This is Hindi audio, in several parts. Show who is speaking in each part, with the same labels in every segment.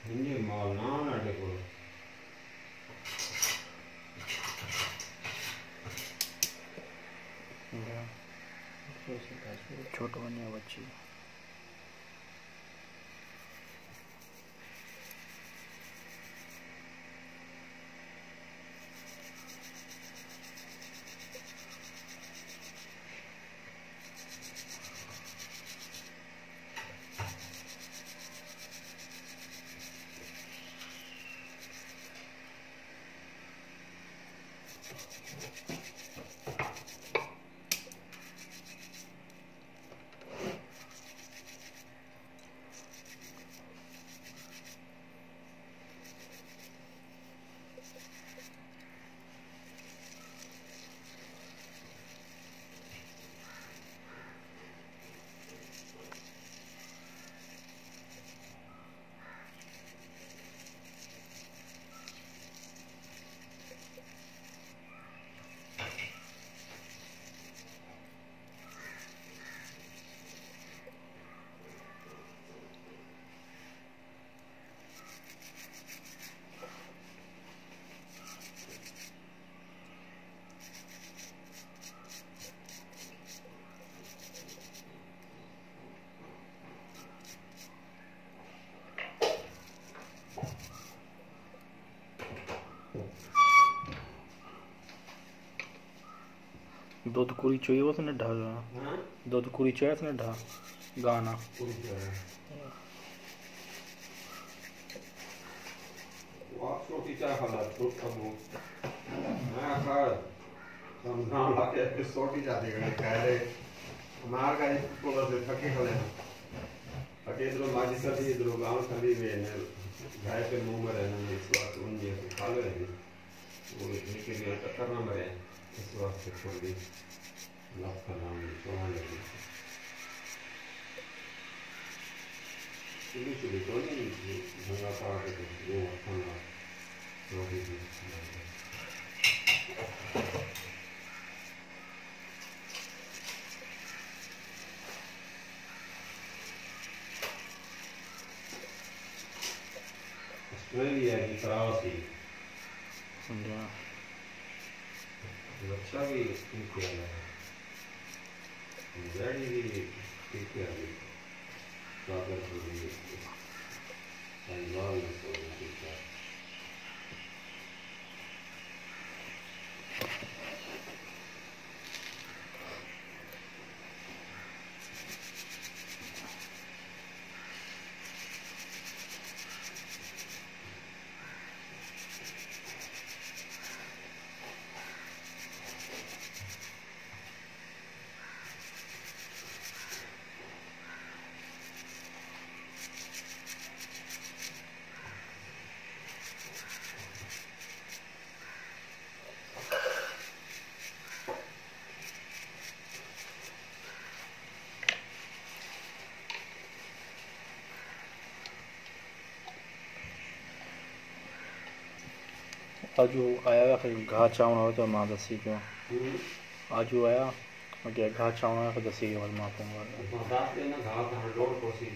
Speaker 1: हिंदी माल ना नाटे को
Speaker 2: छोटो बनिया बच्ची दूध कुरी चाहिए वो ने ढा दूध कुरी चाहिए ने ढा गाना
Speaker 1: छोटी चाय खाला तो कब मैं खा समझाने लगे कि छोटी जाती है कह रहे हमारे का एक कोला से थके खले थके इधर माजी सभी इधर गांव सभी में ने गाय पे मुंह में रहने इस बात उन ये खा ले रही वो लेकिन ये टक्कर ना मरे इस बात से छोड़ दी लाभ का नाम सोना लगी चुली तो नहीं भंगा पा के वो खाना रोटी भी ऑस्ट्रेलिया की कराची रक्षा भी ठीक है गाड़ी भी ठीक है कागज भी संभाल तो ठीक है
Speaker 2: आज आया फिर घा चावना हो तो माँ दसी क्यों आज आया ओके घा चावना फिर दसी के बाद माँ कहूँगा
Speaker 1: दास लेना घा कहाँ रोड कोसी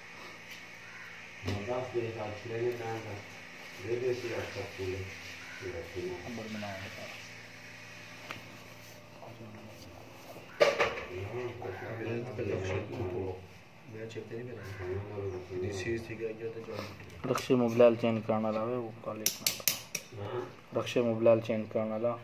Speaker 1: दास ले आज लेने का दे दे सी अच्छा पूरे
Speaker 2: अंबर बनाया रक्षे मोबाइल चेंज करना लावे वो काले रक्षे मोबाइल चेंज करना ला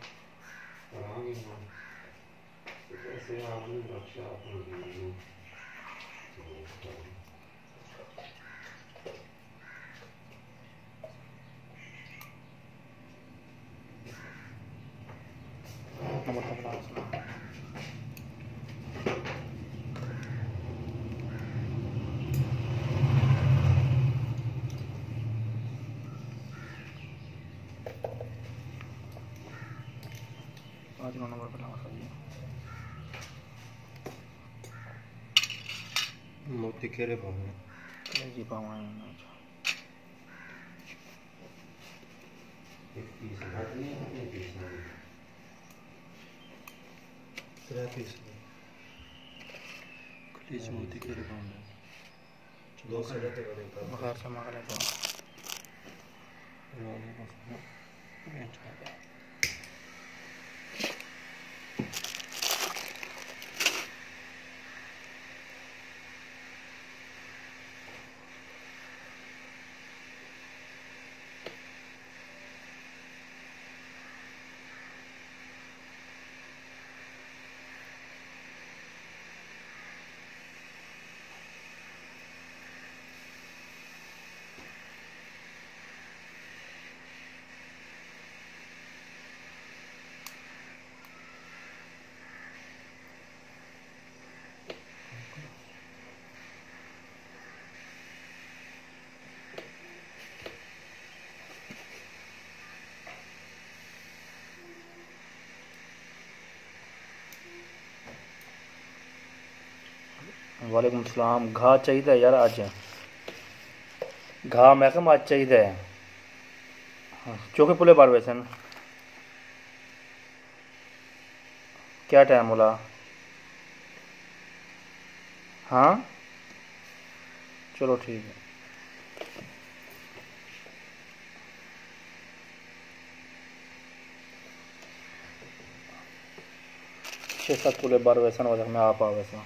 Speaker 2: आज नंबर पर लगा
Speaker 1: मोती केरे पावे
Speaker 2: जी पावे ना
Speaker 1: 31 घट नहीं 31 नहीं 33
Speaker 2: कुछ मोती केरे पावे
Speaker 1: दो से जाते
Speaker 2: मगर समागले तो वालेकुम सलाम। घा चाहिए यार अज, घा मैं कहा अज चाहिए। चौके पुले बार वैसे क्या टाइम बोला? हाँ चलो ठीक है। छः सात पुले बार वैसा ना मैं आप आ वैसा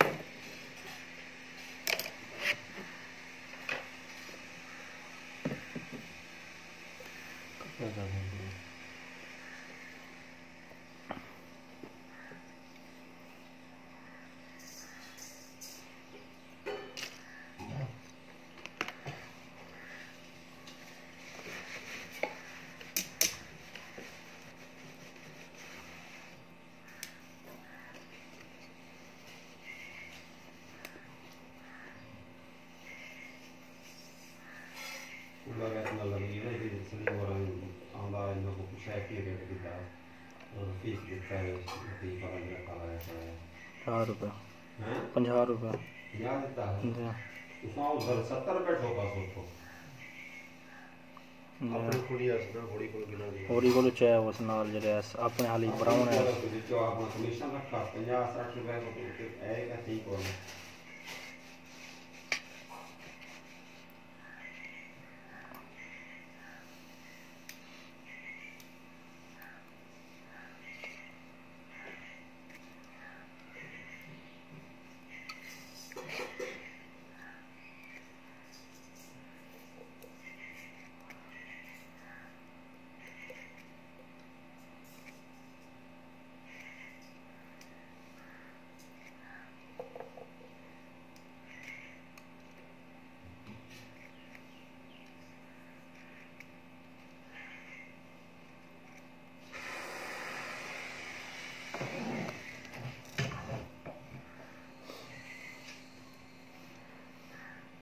Speaker 2: ₹50 ₹50 होरी को चाहे उस नाल जड़े अपने हाली ब्राउन है।